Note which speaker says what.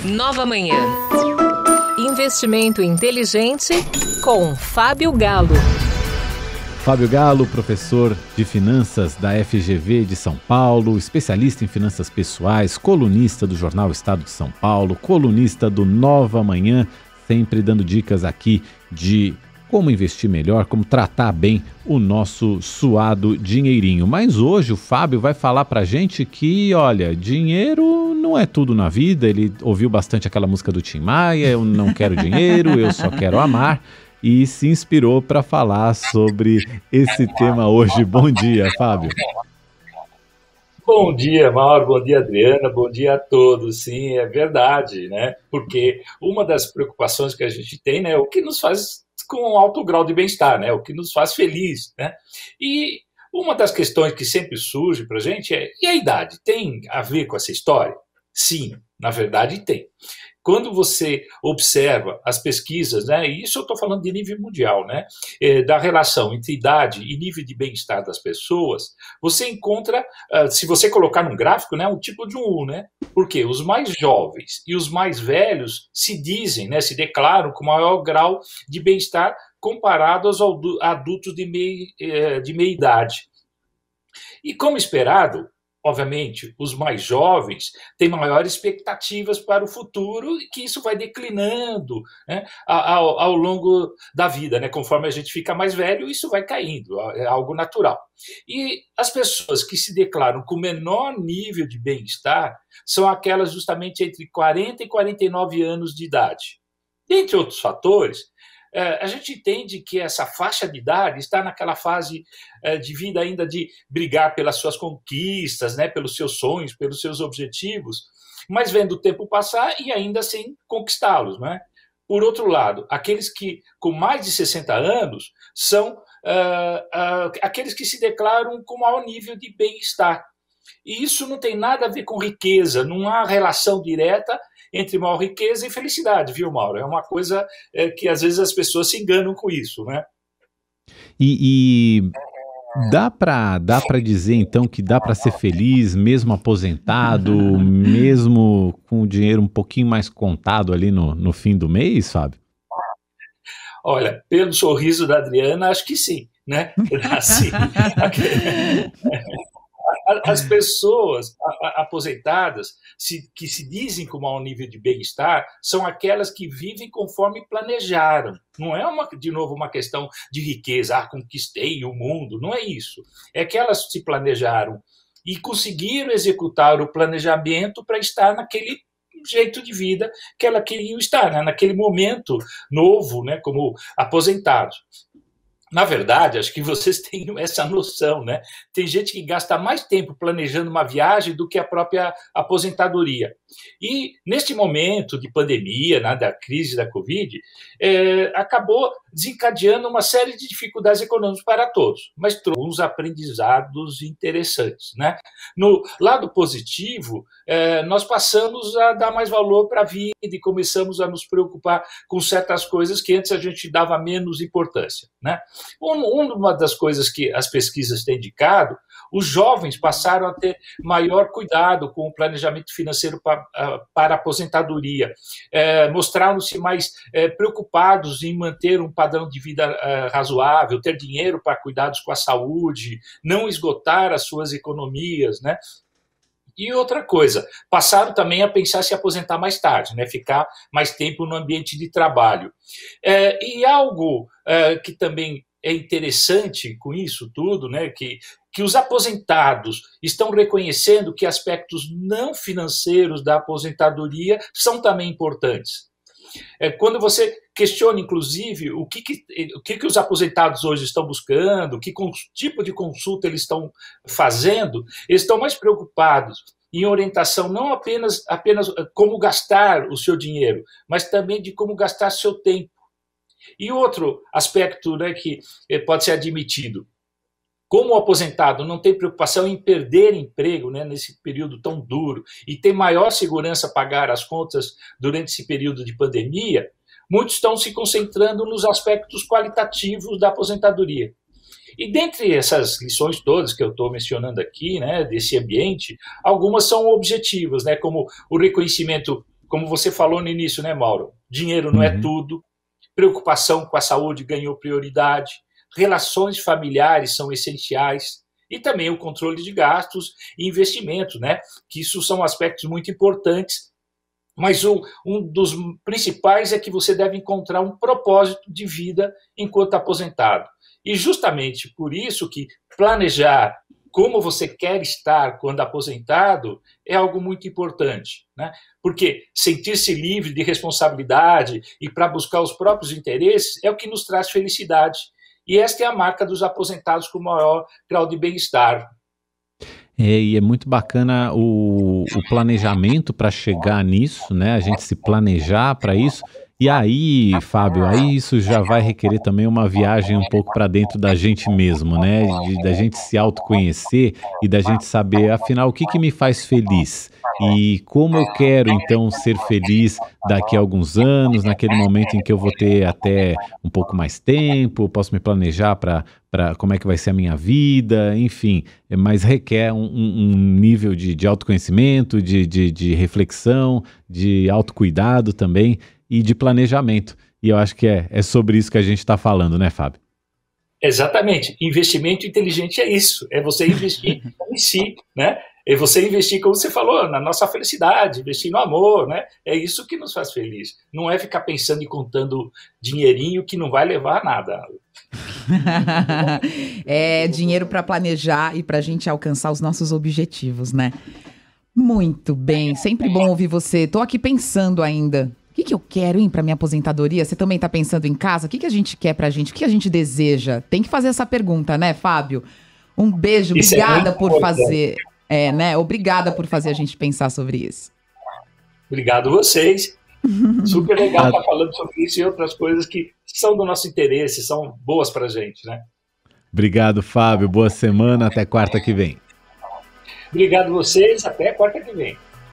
Speaker 1: Nova Manhã. Investimento inteligente com Fábio Galo.
Speaker 2: Fábio Galo, professor de finanças da FGV de São Paulo, especialista em finanças pessoais, colunista do jornal Estado de São Paulo, colunista do Nova Manhã, sempre dando dicas aqui de como investir melhor, como tratar bem o nosso suado dinheirinho. Mas hoje o Fábio vai falar pra gente que, olha, dinheiro não é tudo na vida. Ele ouviu bastante aquela música do Tim Maia, eu não quero dinheiro, eu só quero amar, e se inspirou para falar sobre esse tema hoje. Bom dia, Fábio.
Speaker 3: Bom dia, Mauro, bom dia, Adriana, bom dia a todos. Sim, é verdade, né? Porque uma das preocupações que a gente tem, né, é o que nos faz com um alto grau de bem-estar, né? O que nos faz feliz, né? E uma das questões que sempre surge para a gente é: e a idade tem a ver com essa história? Sim, na verdade tem. Quando você observa as pesquisas, né, e isso eu estou falando de nível mundial, né, da relação entre idade e nível de bem-estar das pessoas, você encontra, se você colocar num gráfico, né, um tipo de um U, né? Porque os mais jovens e os mais velhos se dizem, né, se declaram com maior grau de bem-estar comparado aos adultos de meia idade. E como esperado, obviamente, os mais jovens têm maiores expectativas para o futuro e que isso vai declinando, né, ao longo da vida, né? Conforme a gente fica mais velho, isso vai caindo, é algo natural. E as pessoas que se declaram com menor nível de bem-estar são aquelas justamente entre 40 e 49 anos de idade. Entre outros fatores, a gente entende que essa faixa de idade está naquela fase de vida ainda de brigar pelas suas conquistas, né, pelos seus sonhos, pelos seus objetivos, mas vendo o tempo passar e ainda sem conquistá-los, né? Por outro lado, aqueles que com mais de 60 anos são aqueles que se declaram com maior nível de bem-estar. E isso não tem nada a ver com riqueza, não há relação direta entre maior riqueza e felicidade, viu, Mauro? É uma coisa que às vezes as pessoas se enganam com isso, né?
Speaker 2: E dá para dizer, então, que dá para ser feliz mesmo aposentado, mesmo com o dinheiro um pouquinho mais contado ali no fim do mês, Fábio?
Speaker 3: Olha, pelo sorriso da Adriana, acho que sim, né? Assim, as pessoas aposentadas que se dizem com maior nível de bem-estar são aquelas que vivem conforme planejaram. Não é, de novo, uma questão de riqueza, conquistei o mundo, não é isso. É que elas se planejaram e conseguiram executar o planejamento para estar naquele jeito de vida que ela queria estar, né? Naquele momento novo, né? Como aposentados. Na verdade, acho que vocês têm essa noção, né? Tem gente que gasta mais tempo planejando uma viagem do que a própria aposentadoria. E, neste momento de pandemia, né, da crise da Covid, acabou desencadeando uma série de dificuldades econômicas para todos, mas trouxe uns aprendizados interessantes, né? No lado positivo, nós passamos a dar mais valor para a vida e começamos a nos preocupar com certas coisas que antes a gente dava menos importância, né? Uma das coisas que as pesquisas têm indicado, os jovens passaram a ter maior cuidado com o planejamento financeiro para a aposentadoria, mostraram-se mais preocupados em manter um padrão de vida razoável, ter dinheiro para cuidados com a saúde, não esgotar as suas economias, né? E outra coisa, passaram também a pensar se aposentar mais tarde, né? Ficar mais tempo no ambiente de trabalho. E algo que também é interessante com isso tudo, né? Que os aposentados estão reconhecendo que aspectos não financeiros da aposentadoria são também importantes. Quando você questiona, inclusive, o que os aposentados hoje estão buscando, que tipo de consulta eles estão fazendo, eles estão mais preocupados em orientação não apenas como gastar o seu dinheiro, mas também de como gastar seu tempo. E outro aspecto, né, que pode ser admitido, como o aposentado não tem preocupação em perder emprego, né, nesse período tão duro e tem maior segurança pagar as contas durante esse período de pandemia, muitos estão se concentrando nos aspectos qualitativos da aposentadoria. E dentre essas lições todas que eu estou mencionando aqui, né, desse ambiente, algumas são objetivas, né, como o reconhecimento como você falou no início, né, Mauro? Dinheiro não é tudo, preocupação com a saúde ganhou prioridade, relações familiares são essenciais, e também o controle de gastos e investimentos, né? Que isso são aspectos muito importantes, mas um dos principais é que você deve encontrar um propósito de vida enquanto aposentado. E justamente por isso que planejar como você quer estar quando aposentado é algo muito importante, né? Porque sentir-se livre de responsabilidade e para buscar os próprios interesses é o que nos traz felicidade. E esta é a marca dos aposentados com maior grau de bem-estar.
Speaker 2: E é muito bacana o planejamento para chegar nisso, né? A gente se planejar para isso. E aí, Fábio, aí isso já vai requerer também uma viagem um pouco para dentro da gente mesmo, né? Da gente se autoconhecer e da gente saber, afinal, o que me faz feliz? E como eu quero, então, ser feliz daqui a alguns anos, naquele momento em que eu vou ter até um pouco mais tempo, posso me planejar para como é que vai ser a minha vida, enfim, mas requer um nível de autoconhecimento, de reflexão, de autocuidado também e de planejamento. E eu acho que é sobre isso que a gente está falando, né, Fábio?
Speaker 3: Exatamente. Investimento inteligente é isso. É você investir em si, né? É você investir, como você falou, na nossa felicidade, investir no amor, né? É isso que nos faz feliz. Não é ficar pensando e contando dinheirinho que não vai levar a nada.
Speaker 4: É dinheiro para planejar e para a gente alcançar os nossos objetivos, né? Muito bem. Sempre bom ouvir você. Estou aqui pensando ainda. O que eu quero, hein, para minha aposentadoria? Você também está pensando em casa? O que a gente quer pra gente? O que a gente deseja? Tem que fazer essa pergunta, né, Fábio? Um beijo, obrigada por fazer. Né? Obrigada por fazer a gente pensar sobre isso.
Speaker 3: Obrigado a vocês. Super legal estar falando sobre isso e outras coisas que são do nosso interesse, são boas pra gente, né?
Speaker 2: Obrigado, Fábio. Boa semana. Até quarta que vem.
Speaker 3: Obrigado a vocês. Até quarta que vem.